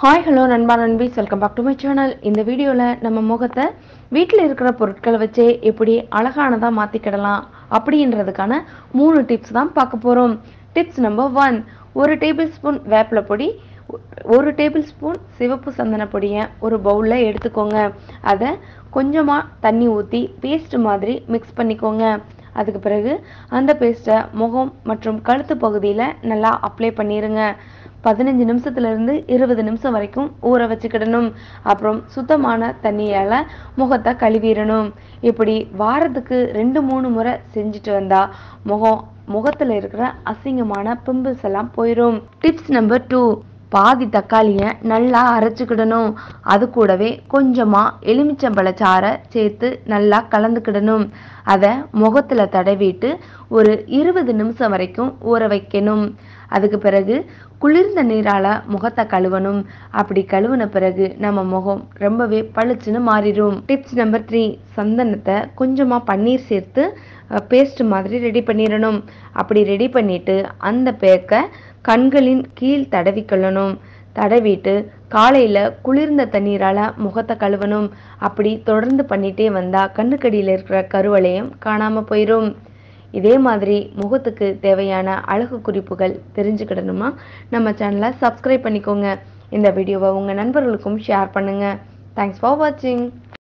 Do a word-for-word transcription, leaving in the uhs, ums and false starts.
Hi hello நண்பா நண்பீஸ் welcome back to my channel. இந்த வீடியோவில் நம்ம முகத்தை வீட்டில் இருக்கிற பொருட்களை வச்சே எப்படி அழகானதாக மாற்றிக்கிடலாம் அப்படின்றதுக்கான மூணு டிப்ஸ் தான் பார்க்க போகிறோம். டிப்ஸ் நம்பர் ஒன், ஒரு டேபிள் ஸ்பூன் வேப்பிலை பொடி, ஒரு டேபிள் ஸ்பூன் சிவப்பு சந்தன பொடியை ஒரு பவுலில் எடுத்துக்கோங்க. அதை கொஞ்சமாக தண்ணி ஊற்றி பேஸ்ட் மாதிரி மிக்ஸ் பண்ணிக்கோங்க. அதுக்கு பிறகு அந்த பேஸ்ட்டை முகம் மற்றும் கழுத்து பகுதியில் நல்லா அப்ளை பண்ணிடுங்க. பதினஞ்சு நிமிஷத்துலேருந்து இருபது நிமிஷம் வரைக்கும் ஊற வச்சுக்கிடணும். அப்புறம் சுத்தமான தண்ணியால் முகத்தை கழுவிடணும். இப்படி வாரத்துக்கு ரெண்டு மூணு முறை செஞ்சுட்டு வந்தால் முகம் முகத்தில் இருக்கிற அசிங்கமான பிம்பிள்ஸ் எல்லாம் போயிடும். டிப்ஸ் நம்பர் டூ, பாதி தக்காளியை நல்லா அரைச்சிக்கிடணும். அது கூடவே கொஞ்சமாக எலுமிச்சம்பழச்சாறை சேர்த்து நல்லா கலந்துக்கிடணும். அதை முகத்தில் தடவிட்டு ஒரு இருபது நிமிஷம் வரைக்கும் ஊற வைக்கணும். அதுக்கு பிறகு குளிர்ந்த நீரால் முகத்தை கழுவணும். அப்படி கழுவின பிறகு நம்ம முகம் ரொம்பவே பளிச்சுன்னு மாறிடும். டிப்ஸ் நம்பர் த்ரீ, சந்தனத்தை கொஞ்சமாக பன்னீர் சேர்த்து பேஸ்ட் மாதிரி ரெடி பண்ணிடணும். அப்படி ரெடி பண்ணிட்டு அந்த பேக்கை கண்களின் கீழ் தடவிக்கொள்ளணும். தடவிட்டு காலையில் குளிர்ந்த தண்ணீரால் முகத்தை கழுவணும். அப்படி தொடர்ந்து பண்ணிகிட்டே வந்தால் கண்ணுக்கடியில் இருக்கிற கருவளையம் காணாமல் போயிடும். இதே மாதிரி முகத்துக்கு தேவையான அழகு குறிப்புகள் தெரிஞ்சுக்கிடணுமா நம்ம சேனலை சப்ஸ்கிரைப் பண்ணிக்கோங்க. இந்த வீடியோவை உங்கள் நண்பர்களுக்கும் ஷேர் பண்ணுங்கள். தேங்க்ஸ் ஃபார் வாட்சிங்.